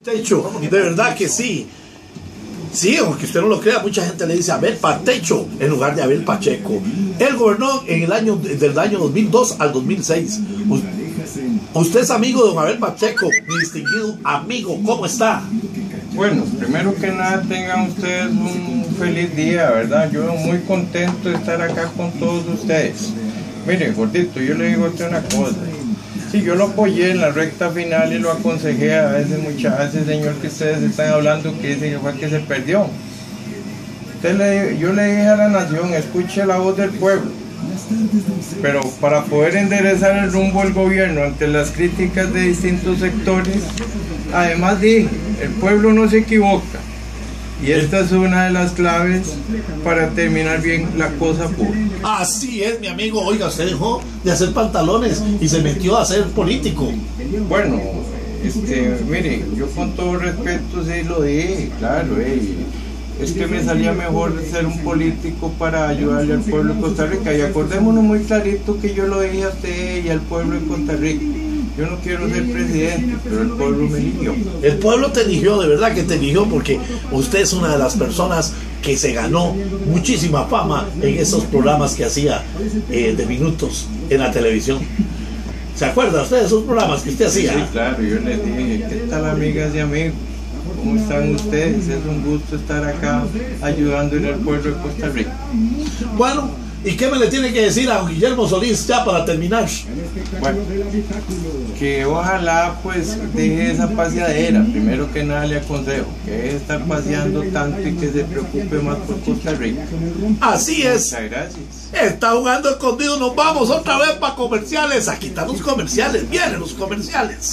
Techo, de verdad que sí. Sí, aunque usted no lo crea, mucha gente le dice Abel Patecho en lugar de Abel Pacheco. Él gobernó en del año 2002 al 2006. Usted es amigo de don Abel Pacheco, mi distinguido amigo. ¿Cómo está? Bueno, primero que nada tengan ustedes un feliz día, ¿verdad? Yo muy contento de estar acá con todos ustedes. Mire, gordito, yo le digo a usted una cosa. Sí, yo lo apoyé en la recta final y lo aconsejé a ese señor que ustedes están hablando que dice que fue que se perdió. Yo le dije a la nación, escuche la voz del pueblo. Pero para poder enderezar el rumbo del gobierno ante las críticas de distintos sectores, además dije, el pueblo no se equivoca. Y esta es una de las claves para terminar bien la cosa pública. Así es, mi amigo. Oiga, usted dejó de hacer pantalones y se metió a ser político. Bueno, mire, yo con todo respeto sí lo dije, claro, es que me salía mejor ser un político para ayudarle al pueblo de Costa Rica. Y acordémonos muy clarito que yo lo dije a usted y al pueblo de Costa Rica. Yo no quiero ser presidente, pero el pueblo me eligió. El pueblo te eligió, de verdad que te eligió, porque usted es una de las personas que se ganó muchísima fama en esos programas que hacía de minutos en la televisión. ¿Se acuerda usted de esos programas que usted hacía? Sí, claro, yo les dije, ¿qué tal, amigas y amigos? ¿Cómo están ustedes? Es un gusto estar acá ayudándole al pueblo de Costa Rica. Bueno, ¿y qué me le tiene que decir a Guillermo Solís ya para terminar? Bueno, que ojalá pues deje esa paseadera. Primero que nada le aconsejo que deje de estar paseando tanto y que se preocupe más por Costa Rica. Así es. Muchas gracias. Está jugando escondido. Nos vamos otra vez para comerciales. Aquí están los comerciales. Vienen los comerciales.